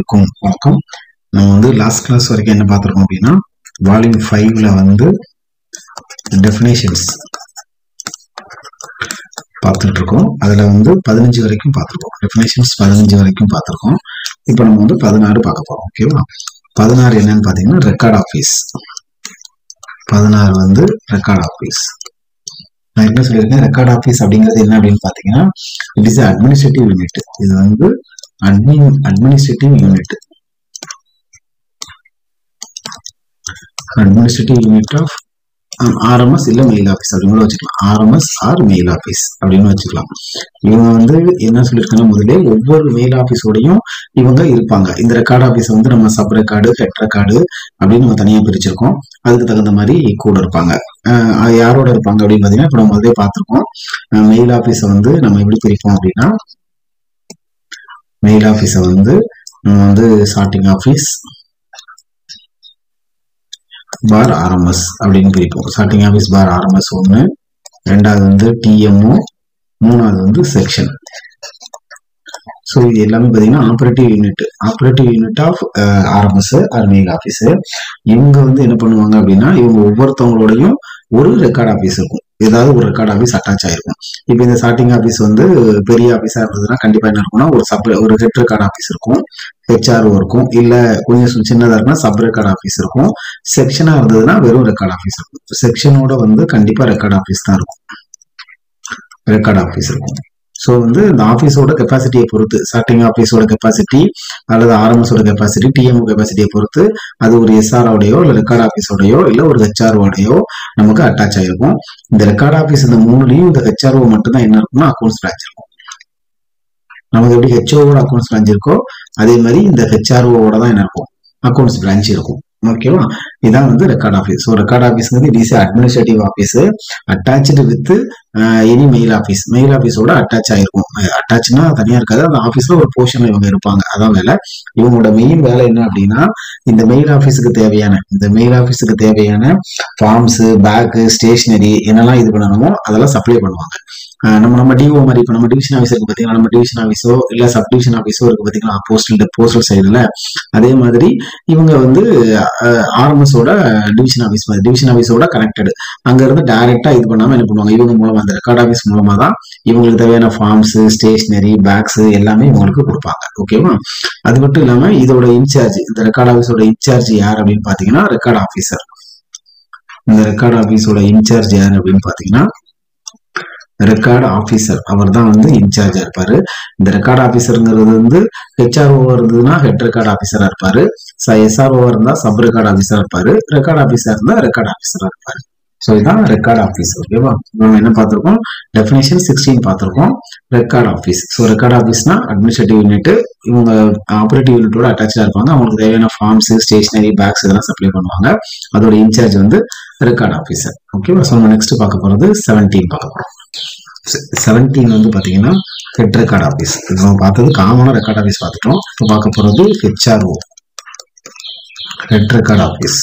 அனைவருக்கும் வணக்கம். நம்ம வந்து லாஸ்ட் கிளாஸ் வரைக்கும் என்ன பார்த்துருக்கோம் அப்படின்னா, வால்யூம் 5ல வந்து டெஃபினேஷன்ஸ் பார்த்துட்டு இருக்கோம். அதில் வந்து 15 வரைக்கும் பார்த்துருக்கோம். டெஃபினேஷன்ஸ் 15 வரைக்கும் பார்த்துருக்கோம். இப்போ நம்ம வந்து 16 பார்க்க போகிறோம். ஓகேவா? 16 என்னன்னு பார்த்தீங்கன்னா ரெக்கார்ட் ஆஃபீஸ். 16 வந்து ரெக்கார்ட் ஆஃபீஸ். நான் என்ன சொல்லியிருக்கேன், ரெக்கார்ட் ஆஃபீஸ் அப்படிங்கிறது என்ன அப்படின்னு பார்த்தீங்கன்னா, இட் இஸ் அட்மினிஸ்ட்ரேட்டிவ் யூனிட். இது வந்து administrative unit of RMS இல்ல மெயில் ஆஃபீஸ் அப்படின்னு வச்சுக்கலாம். RMS ஆர் மெயில் ஆஃபீஸ் அப்படின்னு வச்சுக்கலாம். இவங்க வந்து என்ன சொல்லியிருக்காங்க, முதலே ஒவ்வொரு மெயில் ஆஃபீஸோடையும் இவங்க இருப்பாங்க. இந்த ரெக்கார்ட் ஆஃபீஸ் வந்து நம்ம சப் ரெக்கார்டு, ஹெட் ரெக்கார்டு அப்படின்னு நம்ம தனியாக பிரிச்சிருக்கோம். அதுக்கு தகுந்த மாதிரி கூட இருப்பாங்க. யாரோட இருப்பாங்க அப்படின்னு பார்த்தீங்கன்னா, இப்போ நம்ம முதலே பார்த்துருக்கோம். மெயில் ஆஃபீஸை வந்து நம்ம எப்படி பிரிப்போம் அப்படின்னா, மெயில் ஆஃபீஸை வந்து நம்ம வந்து சார்ட்டிங் ஆஃபீஸ் பார் ஆர்எம்எஸ் அப்படின்னு பிரிப்போம். சார்ட்டிங் ஆஃபீஸ் பார் ஆர்எம்எஸ் ஒன்று, ரெண்டாவது வந்து டிஎம்ஓ, மூணாவது வந்து செக்ஷன். ஸோ இது எல்லாமே பார்த்தீங்கன்னா operative unit of RMS or mail office. இவங்க வந்து என்ன பண்ணுவாங்க அப்படின்னா, இவங்க ஒவ்வொருத்தவங்களோடையும் ஒரு ரெக்கார்ட் ஆஃபீஸ் இருக்கும். ஏதாவது ஒரு ரெக்கார்ட் ஆஃபீஸ் அட்டாச் ஆயிருக்கும். இப்போ இந்த சார்ட்டிங் ஆஃபீஸ் வந்து பெரிய ஆஃபீஸா இருந்ததுன்னா கண்டிப்பா என்ன இருக்கும்னா, ஒரு ஹெட் ரெக்கார்ட் ஆஃபீஸ் இருக்கும், ஹெச்ஆர்ஓ இருக்கும், இல்ல கொஞ்சம் சின்னதா இருக்குன்னா சப் ரெக்கார்ட் ஆஃபீஸ் இருக்கும். செக்ஷனா இருந்ததுன்னா வெறும் ரெக்கார்ட் ஆஃபீஸ் இருக்கும். செக்ஷனோட வந்து கண்டிப்பா ரெக்கார்ட் ஆஃபீஸ் தான் இருக்கும். ஸோ வந்து இந்த ஆஃபீஸோட கெப்பாசிட்டியை பொறுத்து, சார்ட்டிங் ஆஃபீஸோட கெப்பாசிட்டி அல்லது ஆர்எம்எஸோட கெப்பாசிட்டி, டிஎம்ஓ கெப்பாசிட்டியை பொறுத்து அது ஒரு எஸ்ஆர்ஓடையோ இல்லை ரெக்கார்ட் ஆஃபீஸோடையோ இல்லை ஒரு ஹெச்ஆர்ஓடையோ நமக்கு அட்டாச் ஆயிருக்கும். இந்த ரெக்கார்ட் ஆஃபீஸ் இந்த மூணுலையும் இந்த ஹெச்ஆர்ஓ மட்டும்தான் என்ன இருக்கும்னா அக்கௌண்ட்ஸ் பிரான்ச் இருக்கும். நமக்கு எப்படி ஹெச்ஓவோட அக்கௌண்ட்ஸ் பிரான்ச் இருக்கோ அதே மாதிரி இந்த ஹெச்ஆர்ஓவோட தான் என்ன இருக்கும், அக்கௌண்ட்ஸ் பிரான்ச் இருக்கும். ஓகேவா? இதான் வந்து ரெக்கார்ட் ஆஃபீஸ். ஸோ ரெக்கார்ட் ஆஃபீஸ்ங்கிறது it is administrative office attach with any mail office. Mail ஆஃபீஸோட அட்டாச் ஆயிருக்கும். அட்டாச்னா தனியா இருக்காது, அந்த ஆஃபீஸ்ல ஒரு போர்ஷன்ல இவங்க இருப்பாங்க. அதான் வேலை. இவங்களோட மெயின் வேலை என்ன அப்படின்னா, இந்த மெயில் ஆஃபீஸுக்கு தேவையான ஃபார்ம்ஸ், பேக்கு, ஸ்டேஷனரி என்னெல்லாம் இது பண்ணணுமோ அதெல்லாம் சப்ளை பண்ணுவாங்க. நம்ம டிஓ மாதிரி இப்போ நம்ம டிவிஷன் ஆஃபீஸ் இருக்கு பார்த்தீங்கன்னா, நம்ம டிவிஷன் ஆஃபீஸோ இல்லை சப் டிவிஷன் ஆஃபீஸோ இருக்கு பார்த்தீங்கன்னா போஸ்டல் சைடுல, அதே மாதிரி இவங்க வந்து ஆர்எம்எஸோட டிவிஷன் ஆஃபீஸோட கனெக்டட். அங்க இருந்து டைரக்டா இது பண்ணாம என்ன பண்ணுவாங்க, இவங்க மூலமா அந்த ரெக்கார்ட் ஆஃபீஸ் மூலமா தான் இவங்களுக்கு தேவையான ஃபார்ம்ஸ், ஸ்டேஷனரி, பேக்ஸ் எல்லாமே இவங்களுக்கு கொடுப்பாங்க. ஓகேவா? அது மட்டும் இல்லாம இதோட இன்சார்ஜ், இந்த ரெக்கார்ட் ஆஃபீஸோட இன்சார்ஜ் யார் அப்படின்னு பாத்தீங்கன்னா ரெக்கார்ட் ஆஃபீஸர். இந்த ரெக்கார்ட் ஆஃபீஸோட இன்சார்ஜ் யார் அப்படின்னு பாத்தீங்கன்னா ரெக்கார்ட் ஆஃபீஸர். அவர் தான் வந்து இன்சார்ஜா இருப்பாரு. இந்த ரெக்கார்ட் ஆஃபீஸருங்கிறது வந்து ஹெச்ஆர்ஓ இருந்ததுன்னா ஹெட் ரெக்கார்ட் ஆஃபீஸரா இருப்பாரு, எஸ்ஆர்ஓ இருந்தா சப் ரெக்கார்ட் ஆஃபீஸரா இருப்பாரு, ரெக்கார்ட் ஆஃபீஸர் இருந்தா ரெக்கார்ட் ஆஃபீஸரா இருப்பாரு. ஸோ இதான் ரெக்கார்ட் ஆஃபீஸ். ஓகேவா? நம்ம என்ன பார்த்திருக்கோம், டெஃபினேஷன் 16 பார்த்திருக்கோம். Record office. ஸோ ரெக்கார்ட் ஆஃபீஸ்னா அட்மினிஸ்ட்ரேட்டிவ் யூனிட். இவங்க ஆப்ரேட்டிவ் யூனிட்டோட அட்டாச்சா இருப்பாங்க. அவங்களுக்கு தேவையான ஃபார்ம்ஸ், ஸ்டேஷனரி, பேக்ஸ் இதெல்லாம் சப்ளை பண்ணுவாங்க. அதோட இன்சார்ஜ் வந்து ரெக்கார்ட் ஆஃபீஸர். ஓகேவா? ஸோ நம்ம நெக்ஸ்ட் பார்க்க போறது 17 பார்க்க போறோம். 17 வந்து பாத்தீங்கன்னா ஹெட் ரெக்கார்ட் ஆஃபீஸ். நம்ம பார்த்தது காமனா ரெக்கார்ட் ஆஃபீஸ் பார்த்துட்டோம். இப்போ பார்க்க போறது ஹெச்ஆர்ஓ, ஹெட் ரெக்கார்ட் ஆஃபீஸ்.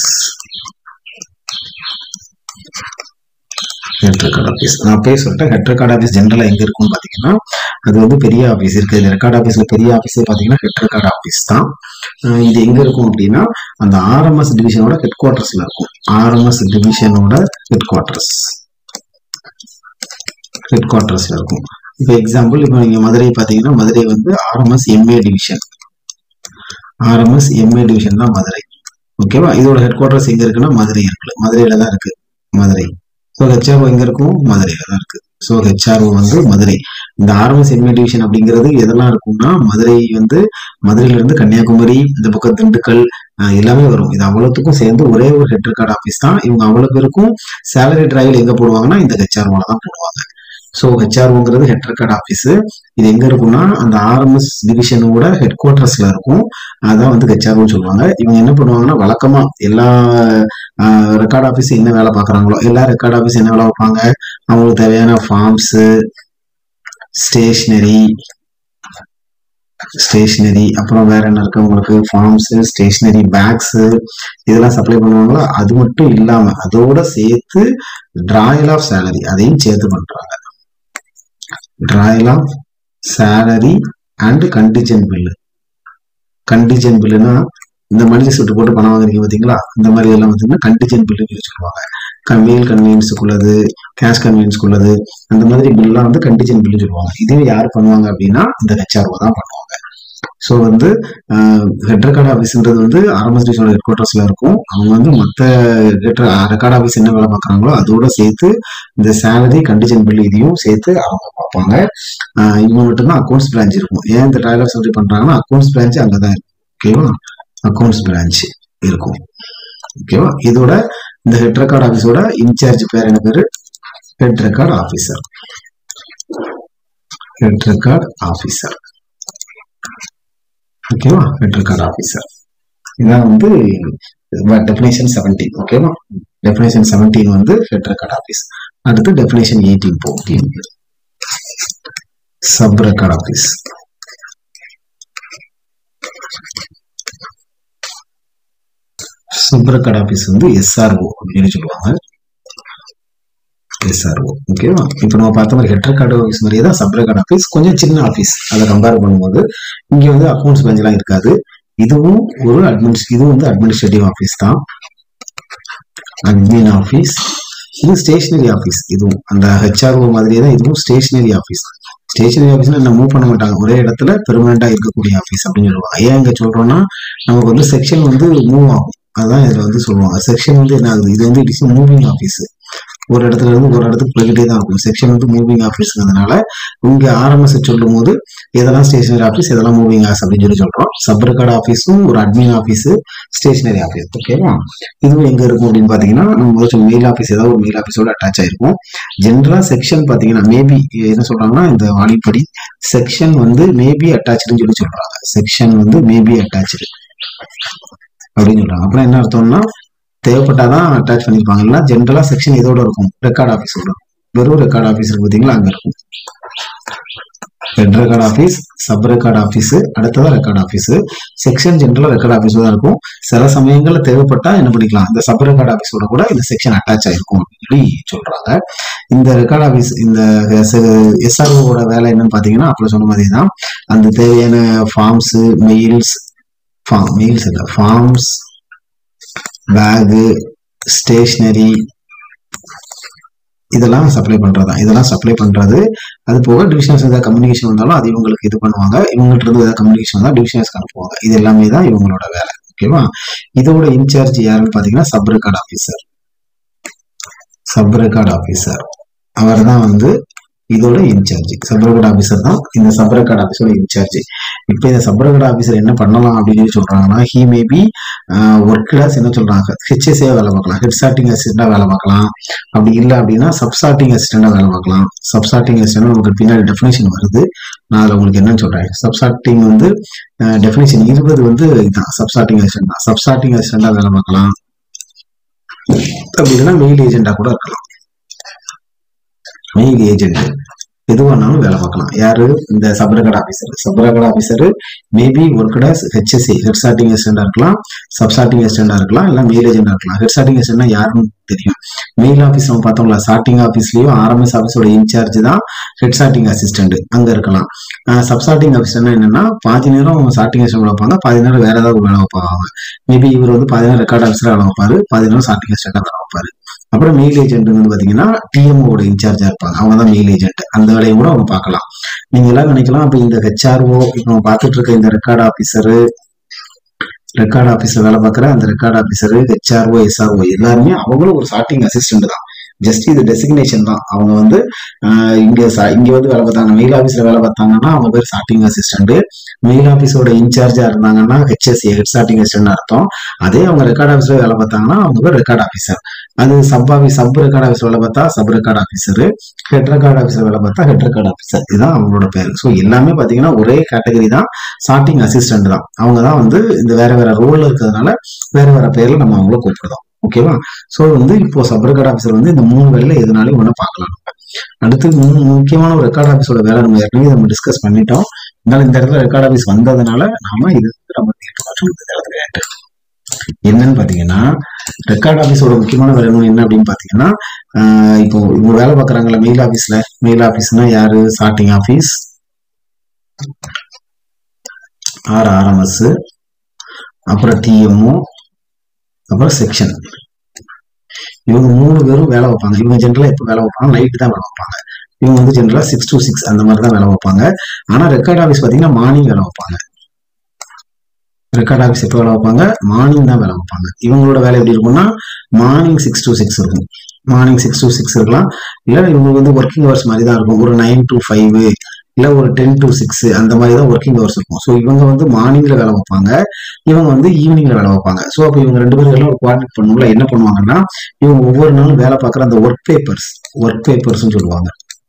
நான் போய் சொல்லிட்டேன், ஹெட் ரெக்கார்ட் ஆஃபீஸ் ஜென்ரலா எங்க இருக்கும்னு பாத்தீங்கன்னா, அது வந்து பெரிய ஆஃபீஸ் இருக்கு. இந்த ரெக்கார்ட் ஆஃபீஸ்ல பெரிய ஆஃபீஸே பாத்தீங்கன்னா ஹெட் ரெக்கார்ட் ஆஃபீஸ் தான். இது எங்க இருக்கும் அப்படின்னா, அந்த ஆர்எம்எஸ் டிவிஷனோட ஹெட் குவார்டர்ஸ்ல இருக்கும். ஆர்எம்எஸ் டிவிஷனோட ஹெட் குவார்டர்ஸ்ல இருக்கும். இப்போ எக்ஸாம்பிள், இப்போ நீங்க மதுரை பாத்தீங்கன்னா, மதுரை வந்து ஆர்எம்எஸ் எம்ஏ டிவிஷன் தான் மதுரை. ஓகேவா? இதோட ஹெட் குவார்டர்ஸ் எங்க இருக்குன்னா மதுரையில தான் இருக்கு. மதுரை. ஸோ ஹெச்ஆர்ஓ எங்க இருக்கும், மதுரையில தான் இருக்கு. ஸோ ஹெச்ஆர்ஓ வந்து மதுரை. இந்த ஆர்எம்எஸ் எம்ஏ டிவிஷன் அப்படிங்கிறது எதெல்லாம் இருக்கும்னா, மதுரை வந்து மதுரையில இருந்து கன்னியாகுமரி, இந்த பக்கம் திண்டுக்கல் எல்லாமே வரும். இது அவ்வளவுக்கும் சேர்ந்து ஒரே ஒரு ஹெட் ரெக்கார்ட் ஆஃபீஸ் தான். இவங்க அவ்வளவு பேருக்கும் சேலரி டிரைவ் எங்க போடுவாங்கன்னா இந்த ஹெச்ஆர்ஓல தான் போடுவாங்க. ஸோ ஹெச்ஆர்ஓங்கிறது ஹெட் ரெக்கார்ட் ஆஃபீஸ். இது எங்க இருக்கும்னா அந்த ஆர்எம்எஸ் டிவிஷனோட ஹெட் குவார்டர்ஸ்ல இருக்கும். அதான் வந்து ஹெச்ஆர்ஓ சொல்லுவாங்க. இவங்க என்ன பண்ணுவாங்கன்னா, வழக்கமா எல்லா ரெக்கார்ட் ஆஃபீஸ் என்ன வேலை பார்க்குறாங்களோ, எல்லா ரெக்கார்ட் ஆஃபீஸ் என்ன வேலை வைப்பாங்க, அவங்களுக்கு தேவையான ஃபார்ம்ஸ், ஸ்டேஷனரி, அப்புறம் வேற என்ன இருக்கு உங்களுக்கு, ஃபார்ம்ஸ், ஸ்டேஷனரி, பேக்ஸ் இதெல்லாம் சப்ளை பண்ணுவாங்களோ. அது மட்டும் இல்லாம அதோட சேர்த்து டிராயல் ஆஃப் சேலரி அதையும் சேர்த்து பண்றாங்க. Drawal of salary and contingent bill. Contingent பில்லுனா இந்த மளிகை சீட்டு போட்டு பணம் வாங்குறீங்க பார்த்தீங்களா, இந்த மாதிரி எல்லாம் பார்த்தீங்கன்னா கண்டிஜென்ட் பில்லுன்னு வச்சுக்குவாங்க. மெயில் கன்வீனியன்ஸுக்குள்ளது, கேஷ் கன்வீனியன்ஸ்க்குள்ளது, அந்த மாதிரி பில்லாம் வந்து கண்டிஜென்ட் பில்லுன்னு சொல்லுவாங்க. இதுவே யார் பண்ணுவாங்க அப்படின்னா இந்த ஹெச்ஆர்ஓ தான் பண்ணுவாங்க. ஸோ வந்து ஹெட் ரெக்கார்ட் ஆஃபீஸ்ன்றது வந்து ஆர்எம்எஸ்டிஸோட ஹெட் குவார்ட்டர்ஸ்ல இருக்கும். அவங்க வந்து மற்ற ரெக்கார்ட் ஆஃபீஸ் என்ன வேலை பார்க்குறாங்களோ அதோட சேர்த்து இந்த சேலரி கண்டிஜென்ட் பில் இதையும் சேர்த்து அவங்க பார்ப்பாங்க. இவங்க மட்டும்தான் அக்கௌண்ட்ஸ் பிரான்ச் இருக்கும். ஏன் இந்த டைலர் சர்ஜரி பண்றாங்கன்னா அக்கௌண்ட்ஸ் பிரான்ச் அங்கதான் இருக்கும். ஓகேவா, அக்கௌண்ட்ஸ் பிரான்ச் இருக்கும். ஓகேவா, இதோட இந்த ஹெட் ரெக்கார்ட் ஆஃபீஸோட இன்சார்ஜ் பேர் என்ன பேரு? Head record officer. Head record officer. ஓகேவா, ஹெட் ரெக்கார்ட் ஆஃபீஸர். இதான் வந்து டெஃபினேஷன் 17. ஓகேவா, டெஃபினேஷன் 17 வந்து ஹெட் ரெக்கார்ட் ஆஃபீஸ். அடுத்து டெஃபினேஷன் 18 போகும். Sub record office. Sub record office வந்து எஸ்ஆர்ஓ அப்படின்னு சொல்லுவாங்க. எஸ்ஆர்ஓ. ஓகேவா, இப்போ நம்ம பார்த்த மாதிரி ஹெட் ரெக்கார்ட் ஆஃபீஸ் மாதிரியே தான் சப் ரெக்கார்ட் ஆஃபீஸ். கொஞ்சம் சின்ன ஆஃபீஸ். அதை கம்பேர் பண்ணும்போது இங்க வந்து அக்கௌண்ட்ஸ் பெஞ்ச் எல்லாம் இருக்காது. இதுவும் ஒரு இது வந்து அட்மினிஸ்ட்ரேட்டிவ் ஆஃபீஸ் தான். Admin office. இது ஸ்டேஷனரி ஆஃபீஸ். இதுவும் அந்த ஹெச்ஆர்ஓ மாதிரியே தான் இதுவும் ஸ்டேஷனரி ஆஃபீஸ். ஸ்டேஷனரி ஆஃபீஸ்ல என்ன மூவ் பண்ண மாட்டாங்க, ஒரே இடத்துல பெர்மனண்டா இருக்கக்கூடிய ஆஃபீஸ் அப்படின்னு சொல்லுவாங்க. ஏன் இங்க சொல்றோம்னா நமக்கு வந்து செக்ஷன் வந்து மூவ் ஆகும். அதான் இதுல வந்து சொல்லுவாங்க. செக்ஷன் வந்து என்ன ஆகுது, இது வந்து இட் இஸ் மூவிங் ஆஃபீஸ். ஒரு இடத்துல இருந்து ஒரு இடத்துக்கு போய்கிட்டே தான் இருக்கும். செக்ஷன் வந்து மூவிங் ஆஃபீஸ்ங்கிறதுனால இங்க ஆர்எம்எஸ் சொல்லும் போது எதெல்லாம் ஸ்டேஷனரி ஆஃபீஸ், எதெல்லாம் மூவிங் ஆஃபீஸ் அப்படின்னு சொல்றோம். சப் ரெக்கார்ட் ஆஃபீஸும் ஒரு அட்மின் ஆஃபீஸ், ஸ்டேஷனரி ஆஃபீஸ். ஓகேவா, இதுவும் எங்க இருக்கும் அப்படின்னு பாத்தீங்கன்னா நம்ம முதல்ல மெயில் ஆஃபீஸ், ஏதாவது ஒரு மெயில் ஆஃபீஸோட அட்டாச் ஆயிருக்கும். ஜென்ரலா செக்ஷன் பாத்தீங்கன்னா மேபி என்ன சொல்றாங்கன்னா இந்த வாணிப்படி செக்ஷன் வந்து மேபி அட்டாச்சுன்னு சொல்றாங்க. செக்ஷன் வந்து மேபி அட்டாச்சு அப்படின்னு சொல்றாங்க. அப்புறம் என்ன அர்த்தம்னா தேவைப்பட்டாதான் அட்டாச் பண்ணிருப்பாங்க. இல்லைன்னா ஜென்ரலா செக்ஷன் இதோட இருக்கும், ரெக்கார்ட் ஆஃபீஸோட. வெறும் ரெக்கார்ட் ஆஃபீஸ் இருக்கு பாத்தீங்களா, அங்க இருக்கும். Head record office, sub record office, அடுத்ததா ரெக்கார்ட் ஆஃபீஸ். செக்ஷன் ஜென்ரலா ரெக்கார்ட் ஆஃபீஸ் தான் இருக்கும். சில சமயங்கள்ல தேவைப்பட்டா என்ன பண்ணிக்கலாம், இந்த சப் ரெக்கார்ட் ஆஃபீஸோட கூட இந்த செக்ஷன் அட்டாச் ஆயிருக்கும் அப்படின்னு சொல்லி சொல்றாங்க. இந்த ரெக்கார்ட் ஆஃபீஸ், இந்த எஸ்ஆர்ஓட வேலை என்னன்னு பாத்தீங்கன்னா அப்படி சொன்ன மாதிரி தான் அந்த தேவையான ஃபார்ம்ஸ், மெயில்ஸ் இல்ல ஃபார்ம்ஸ், பேகு, ஸ்டேஷனரி இதெல்லாம் சப்ளை பண்றதா. இதெல்லாம் சப்ளை பண்றது. அது போக டிவிஷனர்ஸ் ஏதாவது கம்யூனிகேஷன் வந்தாலும் அது இவங்களுக்கு இது பண்ணுவாங்க. இவங்ககிட்ட இருந்து ஏதாவது கம்யூனிகேஷன் வந்தா டிவிஷனர்ஸ்க்கு அனுப்புவாங்க. இது எல்லாமே தான் இவங்களோட வேலை. ஓகேவா, இதோட இன்சார்ஜ் யாருன்னு பாத்தீங்கன்னா sub record officer. Sub record officer அவர் தான் வந்து இதோட இன்சார்ஜ். சப் ரெக்கார்ட் ஆஃபீஸர் தான் இந்த சப் ரெக்கார்ட் ஆஃபீஸோட இன்சார்ஜ். இப்போ இந்த சப் ரெக்கார்ட் ஆஃபீஸர் என்ன பண்ணலாம் அப்படின்னு சொல்றாங்கன்னா ஹி மேபி ஒர்க்ஸ் என்ன சொல்றாங்க, ஹெச்எஸ்ஏ வேலை பார்க்கலாம், ஹெட் சார்ட்டிங் அசிஸ்டண்டா வேலை பார்க்கலாம். அப்படி இல்லை அப்படின்னா சப் சார்ட்டிங் அசிஸ்டண்டா வேலை பார்க்கலாம். சப் சார்ட்டிங் அசிஸ்டன்ட் உங்களுக்கு பின்னாடி டெஃபினேஷன் வருது, நான் அதில் உங்களுக்கு என்னன்னு சொல்றேன். சப் சார்ட்டிங் வந்து டெஃபினேஷன் 20 வந்து இதுதான், சப் சார்ட்டிங் அசிஸ்டன்ட் தான். சப் சார்ட்டிங் அசிஸ்டண்டா வேலை பார்க்கலாம். அப்படி இல்லைன்னா மெயில் ஏஜென்டா கூட இருக்கலாம். மெயில் ஏஜென்ட் எதுவானாலும் வேலை பார்க்கலாம். யாரு, இந்த sub record officer. Sub record officer maybe worked as HSA, head sorting அசிஸ்டண்டா இருக்கலாம், சப் சார்ட்டிங் அசிஸ்டண்டா இருக்கலாம், இல்ல மெயில் ஏஜென்டா இருக்கலாம். ஹெட் சார்ட்டிங் அசிஸ்டன்ட்னா யாருன்னு தெரியும். மெயில் ஆஃபீஸ் நம்ம பார்த்தோம்ல, சார்ட்டிங் ஆஃபீஸ்லயும் ஆர்எம்எஸ் ஆஃபீஸோட இன்சார்ஜ் தான் ஹெட் சார்ட்டிங் அசிஸ்டன்ட், அங்க இருக்கலாம். சப் சார்ட்டிங் அசிஸ்டன்ட்னா என்னன்னா பாதி நேரம் சார்ட்டிங் அசிஸ்டன்ட் வைப்பாங்க, பாதி நேரம் வேற ஏதாவது வேலை வைப்பாங்க. மேபி இவர் வந்து பாதி நேரம் ரெக்கார்ட் ஆஃபீஸரா வேலை வைப்பாரு, பாதி நேரம் சார்ட்டிங் அசிஸ்டண்டா வேலை வைப்பாரு. அப்புறம் மெயில் ஏஜென்ட் வந்து பாத்தீங்கன்னா டிஎம்ஓட இன்சார்ஜா இருப்பாங்க, அவங்க தான் மெயில் ஏஜென்ட். அந்த வேலையை கூட அவங்க பார்க்கலாம். நீங்க எல்லாம் நினைக்கலாம் அப்ப இந்த ஹெச்ஆர்ஓ இப்போ நம்ம பார்த்துட்டு இருக்க இந்த ரெக்கார்ட் ஆஃபீஸர் வேலை பார்க்குற அந்த ரெக்கார்ட் ஆஃபீஸர், ஹெச்ஆர்ஓ, எஸ்ஆர்ஓ எல்லாருமே அவங்களும் ஒரு சார்ட்டிங் அசிஸ்டன்ட் தான். ஜஸ்ட் இது டெசிக்னேஷன் தான். அவங்க வந்து இங்க வந்து வேலை பார்த்தாங்க, மெயில் ஆஃபீஸ்ல வேலை பார்த்தாங்கன்னா அவங்க பேர் சார்ட்டிங் அசிஸ்டன்ட். மெயில் ஆஃபீஸோட இன்சார்ஜா இருந்தாங்கன்னா ஹெச்எஸ்ஏ, ஹெட் சார்ட்டிங் அசிஸ்டன்ட் அர்த்தம். அதே அவங்க ரெக்கார்ட் ஆஃபீஸ்ல வேலை பார்த்தாங்கன்னா அவங்க பேர் ரெக்கார்ட் ஆஃபீஸர். அது சப் ரெக்கார்ட் ஆஃபீஸ் வேலை பார்த்தா sub record officer, head record officer வேலை பார்த்தா ஹெட் ரெக்கார்ட் ஆஃபீஸர். இதுதான் அவங்களோட பேர். ஸோ எல்லாமே பாத்தீங்கன்னா ஒரே கேட்டகரி தான், சார்ட்டிங் அசிஸ்டன்ட் தான். அவங்க தான் வந்து இந்த வேற வேற ரோல்ல இருக்கிறதுனால வேற வேற பேர்ல நம்ம அவங்கள கூப்பிடுறோம். ஓகேவா, சோ வந்து இப்போ சப் ரெக்கார்ட் ஆஃபீஸர் வந்து இந்த 3 வேலையில எதுனாலும் ஒண்ணு பார்க்கலாம். அடுத்து முக்கியமான ஒரு ரெக்கார்ட் ஆஃபீஸோட வேலை நம்ம ஏற்கனவே நம்ம டிஸ்கஸ் பண்ணிட்டோம். அதனால இந்த இடத்துல ரெக்கார்ட் ஆஃபீஸ் வந்ததுனால நாம இது நம்ம என்னன்னு பாத்தீங்கன்னா ரெக்கார்ட் ஆஃபீஸோட முக்கியமான வேலை என்ன அப்படின்னு பாத்தீங்கன்னா இப்போ இவங்க வேலை பார்க்கறாங்கல்ல மெயில் ஆஃபீஸ்ல, மெயில் ஆஃபீஸ்னா யாரு, சார்ட்டிங் ஆஃபீஸ் ஆர் ஆர்எம்எஸ், அப்புறம் டிஎம்ஓ, அப்புறம் செக்ஷன். இவங்க 3 பேரும் வேலை வைப்பாங்க. இவங்க ஜென்ரலா எப்போ வேலை வைப்பாங்க, நைட்டு தான் வேலை வைப்பாங்க. இவங்க வந்து ஜென்ரலா 6 to 6 அந்த மாதிரி தான் வேலை வைப்பாங்க. ஆனா ரெக்கார்ட் ஆஃபீஸ் பாத்தீங்கன்னா மார்னிங் வேலை வைப்பாங்க. ரெக்கார்ட் ஆஃபீஸ் எப்போ வேலை வைப்பாங்க, மார்னிங் தான் வேலை வைப்பாங்க. இவங்களோட வேலை எப்படி இருக்கும்னா மார்னிங் 6 to 6 இருக்கும். மார்னிங் 6 to 6 இருக்கலாம். இல்ல இவங்களுக்கு வந்து ஒர்க்கிங் ஹவர்ஸ் மாதிரி தான் இருக்கும். ஒரு 9 to 5 இல்ல ஒரு 10 to 6 அந்த மாதிரி தான் ஒர்க்கிங் ஹவர்ஸ் இருக்கும். ஸோ இவங்க வந்து மார்னிங்ல வேலை வைப்பாங்க, இவங்க வந்து ஈவினிங்ல வேலை வைப்பாங்க. ஸோ அப்போ இவங்க 2 பேரும் எல்லாம் ஒரு கோஆர்டினேட் பண்ணுவோம்ல, என்ன பண்ணுவாங்கன்னா இவங்க ஒவ்வொரு நாளும் வேலை பார்க்குற அந்த ஒர்க் பேப்பர்ஸ் சொல்லுவாங்க.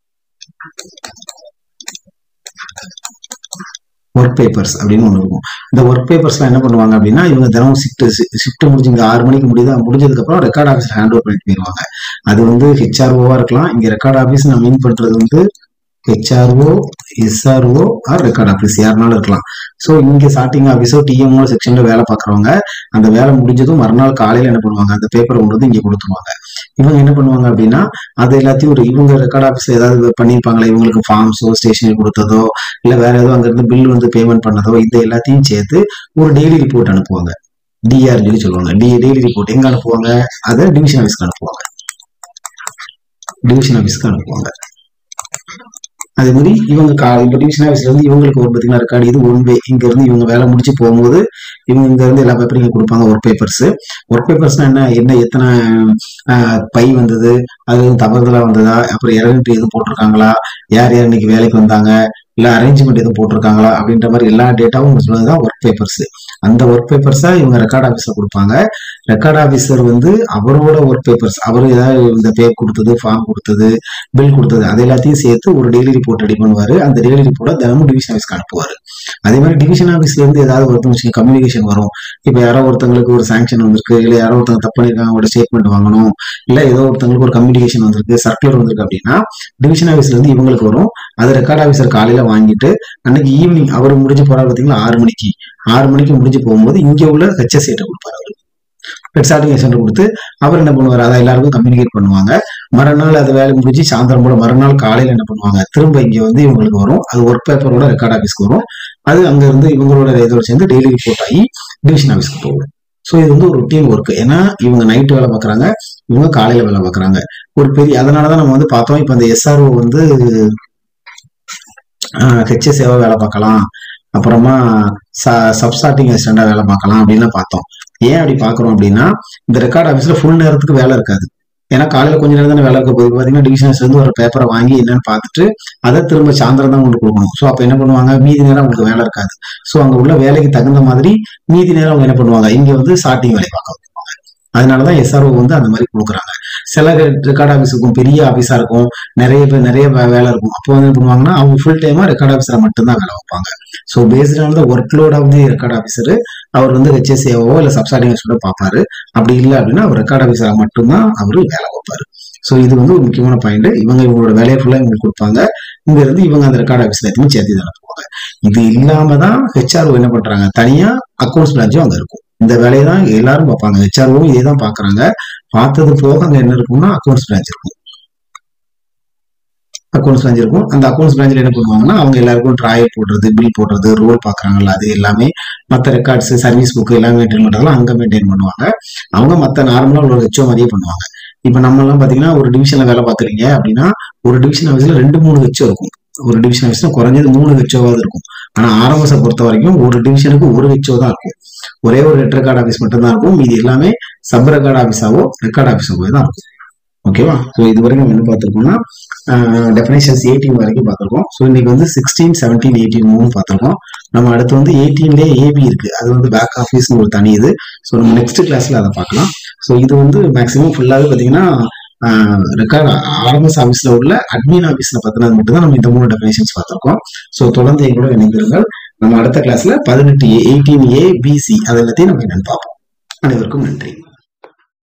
ஒர்க் பேப்பர்ஸ் அப்படின்னு ஒன்று இருக்கும். இந்த ஒர்க் பேப்பர்ஸ்லாம் என்ன பண்ணுவாங்க அப்படின்னா இவங்க தினமும் ஷிஃப்ட் முடிஞ்சு இங்கே 6 மணிக்கு முடிஞ்சதுக்கு அப்புறம் ரெக்கார்ட் ஆஃபீஸ் ஹேண்ட் ஓவர் பண்ணிட்டு போயிடுவாங்க. அது வந்து ஹெச்ஆர்ஓவா இருக்கலாம். இங்க ரெக்கார்ட் ஆஃபீஸ் நான் மீன் பண்றது வந்து HRO, SRO or record office யாருனாலும் இருக்கலாம். ஸோ இங்க ஸ்டார்டிங் ஆஃபீஸோ டிஎம்ஓ செக்ஷன்ல வேலை பார்க்குறவங்க அந்த வேலை முடிஞ்சதும் மறுநாள் காலையில என்ன பண்ணுவாங்க, அந்த பேப்பரை கொண்டு வந்து இங்க கொடுத்துருவாங்க. இவங்க என்ன பண்ணுவாங்க அப்படின்னா அது எல்லாத்தையும் இவங்க ரெக்கார்ட் ஆஃபீஸ்ல ஏதாவது பண்ணியிருப்பாங்களா, இவங்களுக்கு ஃபார்ம்ஸோ ஸ்டேஷனரி கொடுத்ததோ இல்ல வேற ஏதோ அங்க இருந்து பில் வந்து பேமெண்ட் பண்ணதோ இது எல்லாத்தையும் சேர்த்து ஒரு டெய்லி ரிப்போர்ட் அனுப்புவாங்க. டிஆர் சொல்லி சொல்லுவாங்க. டெய்லி ரிப்போர்ட் எங்க அனுப்புவாங்க, அதை டிவிஷன் ஆஃபீஸ்க்கு அனுப்புவாங்க. அதே மாதிரி இவங்க இப்போ டிவிஷன் ஆஃபீஸ்ல இருந்து இவங்களுக்கு ஒரு பார்த்தீங்கன்னா ரெக்கார்டு இது ஒன் வே. இங்க இருந்து இவங்க வேலை முடிச்சு போகும்போது இவங்க இங்க இருந்து எல்லா பேப்பரும் இங்க கொடுப்பாங்க. ஒர்க் பேப்பர்ஸ்னா என்ன எத்தனை பை வந்தது, அது தவறுதலா வந்ததா, அப்புறம் இறங்கிட்டு எதுவும் போட்டிருக்காங்களா, யார் இன்னைக்கு வேலைக்கு வந்தாங்க, இல்ல அரேஞ்ச்மெண்ட் எதுவும் போட்டிருக்காங்களா அப்படின்ற மாதிரி எல்லா டேட்டாவும் சொல்றதுதான் ஒர்க் பேப்பர்ஸ். அந்த ஒர்க் பேப்பர்ஸா இவங்க ரெக்கார்ட் ஆஃபீஸ்ல கொடுப்பாங்க. ரெக்கார்ட் ஆஃபீஸர் வந்து அவரோட ஒர்க் பேப்பர்ஸ், அவரு ஏதாவது இந்த பே கொடுத்தது, ஃபார்ம் கொடுத்தது, பில் கொடுத்தது அது எல்லாத்தையும் சேர்த்து ஒரு டெய்லி ரிப்போர்ட் ரெடி பண்ணுவாரு. அந்த டெய்லி ரிப்போர்ட்டை தினமும் டிவிஷன் ஆஃபீஸ்க்கு அனுப்புவாரு. அதே மாதிரி டிவிஷன் ஆஃபீஸ்ல இருந்து ஏதாவது ஒருத்தவங்க கம்யூனிகேஷன் வரும். இப்ப யாரோ ஒருத்தங்களுக்கு ஒரு சாங்ஷன் வந்திருக்கு, இல்ல யாரோ ஒருத்தவங்க தப்பு பண்ணிருக்காங்க, அவங்களோட ஸ்டேட்மெண்ட் வாங்கணும், இல்ல ஏதோ ஒருத்தங்களுக்கு ஒரு கம்யூனிகேஷன் வந்திருக்கு, சர்க்குலர் வந்திருக்கு அப்படின்னா டிவிஷன் ஆஃபீஸ்ல இருந்து இவங்களுக்கு வரும். அது ரெக்கார்ட் ஆஃபீஸர் காலையில வாங்கிட்டு அன்னைக்கு ஈவினிங் அவர் முடிஞ்சு போறாரு பாத்தீங்களா 6 மணிக்கு முடிஞ்சு போகும்போது இங்க உள்ள ஹெச்எஸ்ஏட்ட கொடுப்பாரு. அவரு ஹெட் சென்டர் கொடுத்து அவர் என்ன பண்ணுவார், அதை எல்லாருக்கும் கம்யூனிகேட் பண்ணுவாங்க. மறுநாள் அது வேலை முடிஞ்சு சாயந்தரம் போல மறுநாள் காலையில என்ன பண்ணுவாங்க, திரும்ப இங்க வந்து இவங்களுக்கு வரும். அது ஒர்க் பேப்பரோட ரெக்கார்ட் ஆஃபீஸ்க்கு வரும். அது அங்க இருந்து இவங்களோட இதோட சேர்ந்து டெய்லி ரிப்போர்ட் ஆகி டிவிஷன் ஆஃபீஸ்க்கு போகும். ஸோ இது வந்து ஒரு ரொட்டீன் ஒர்க். ஏன்னா இவங்க நைட்டு வேலை பார்க்குறாங்க, இவங்க காலையில வேலை பார்க்குறாங்க. ஒரு பெரிய அதனாலதான் நம்ம வந்து பார்த்தோம். இப்ப அந்த எஸ்ஆர்ஓ வந்து ஹெச்எஸ்ஏவா வேலை பார்க்கலாம், அப்புறமா சப்ஸ்டார்டிங் அசிஸ்டண்டா வேலை பார்க்கலாம் அப்படின்னு பார்த்தோம். ஏன் அப்படி பாக்குறோம் அப்படின்னா இந்த ரெக்கார்ட் ஆஃபீஸ்ல ஃபுல் நேரத்துக்கு வேலை இருக்காது. ஏன்னா காலையில கொஞ்ச நேரம் தானே வேலை இருக்க போது. பாத்தீங்கன்னா டிவிஷன்ஸ்ல இருந்து ஒரு பேப்பரை வாங்கி என்னன்னு பார்த்துட்டு அதை திரும்ப சாயந்தரம் தான் கொண்டு கொடுக்கணும். ஸோ அப்ப என்ன பண்ணுவாங்க, மீதி நேரம் அவங்களுக்கு வேலை இருக்காது. ஸோ அங்க உள்ள வேலைக்கு தகுந்த மாதிரி மீதி நேரம் அவங்க என்ன பண்ணுவாங்க, இங்க வந்து ஸ்டார்டிங் வேலை பார்க்க வைப்பாங்க. அதனாலதான் எஸ்ஆர்ஓ வந்து அந்த மாதிரி கொடுக்குறாங்க. சில ரெக்கார்ட் ஆஃபீஸ் இருக்கும், பெரிய ஆஃபீஸா இருக்கும், நிறைய வேலை இருக்கும். அப்போ வந்து என்ன பண்ணுவாங்கன்னா அவங்க ஃபுல் டைமா ரெக்கார்ட் ஆஃபீஸரை மட்டும்தான் வேலை வைப்பாங்க. So based on the work load of the record officer அவர் வந்து ஹெச்எஸ்ஏவோ இல்ல சப்ஸ்டார்டிங் அசிஸ்டண்டோ பார்ப்பாரு. அப்படி இல்லை அப்படின்னா அவர் ரெக்கார்ட் ஆஃபீஸரா மட்டும்தான் அவரு வேலை வைப்பாரு. ஸோ இது வந்து ஒரு முக்கியமான பாயிண்ட். இவங்களோட வேலையை ஃபுல்லா இவங்களுக்கு கொடுப்பாங்க. இங்க இருந்து இவங்க அந்த ரெக்கார்ட் ஆஃபீஸ்ல எதுவும் சேர்த்து தான் அனுப்புவாங்க. இது இல்லாம தான் ஹெச்ஆர்ஓ என்ன பண்றாங்க, தனியா அக்கௌண்ட்ஸ் பிரான்ச்சும் அங்க இருக்கும். இந்த வேலையை தான் எல்லாரும் பார்ப்பாங்க. ஹெச்ஆர்ஓவும் இதே தான் பாக்குறாங்க. பார்த்தது போக அங்க என்ன இருக்கும்னா அக்கௌண்ட்ஸ் பிரான்ச் இருக்கும். அந்த அக்கௌண்ட்ஸ் பிரான்ச்ல என்ன பண்ணுவாங்கன்னா அவங்க எல்லாருக்கும் ட்ராயல் போடுறது, பில் போடுறது, ரோல் பாக்குறாங்கல்ல, அது எல்லாமே மற்ற ரெக்கார்ட்ஸ், சர்வீஸ் புக் எல்லாமே மெயின்டைன் பண்றதெல்லாம் அங்க மெயின்டைன் பண்ணுவாங்க. அவங்க மற்ற நார்மலா ஒரு ஹெச்ஓ மாதிரியே பண்ணுவாங்க. இப்ப நம்ம எல்லாம் பாத்தீங்கன்னா ஒரு டிவிஷன்ல வேலை பாக்குறீங்க அப்படின்னா ஒரு டிவிஷன் ஆஃபீஸ்ல 2-3 ஹெச்ஓ இருக்கும். ஒரு டிவிஷன் ஆஃபீஸ்ல குறைஞ்சது 3 ஹெச்ஓவாவது இருக்கும். ஆனா ஆர்எம்எஸ் பொறுத்த வரைக்கும் ஒரு டிவிஷனுக்கு ஒரு ஹெச்ஓ தான் இருக்கும். ஒரே ஒரு ஹெட் ரெக்கார்ட் ஆஃபீஸ் மட்டும் தான் இருக்கும். மீதி எல்லாமே சப் ரெக்கார்ட் ஆஃபீஸாவோ ரெக்கார்ட் ஆஃபீஸாவோ தான் இருக்கும். ஓகேவா? ஸோ இது வரைக்கும் நம்ம என்ன பார்த்துருக்கோம்னா டெஃபினேஷன்ஸ் 18 வரைக்கும் பார்த்துருக்கோம். ஸோ இன்னைக்கு வந்து 16, 17, 18 பார்த்துருக்கோம். நம்ம அடுத்து வந்து 18லேயே ஏபி இருக்கு, அது வந்து பேக் ஆஃபீஸ்னு ஒரு தனி இது. ஸோ நம்ம நெக்ஸ்ட் கிளாஸ்ல அதை பார்க்கலாம். ஸோ இது வந்து மேக்ஸிமம் ஃபுல்லாகவே பார்த்தீங்கன்னா ரெக்கார்ட் ஆர்எம்எஸ் ஆஃபீஸ்ல உள்ள அட்மின் ஆஃபீஸ்ல பார்த்தது மட்டும் தான் நம்ம இந்த 3 டெஃபினேஷன்ஸ் பார்த்துருக்கோம். ஸோ தொடர்ந்து எங்களோட இணைந்திருங்கள். நம்ம அடுத்த கிளாஸ்ல 18A, 18A, BC அது எல்லாத்தையும் நம்ம என்னன்னு பார்ப்போம். அனைவருக்கும் நன்றி.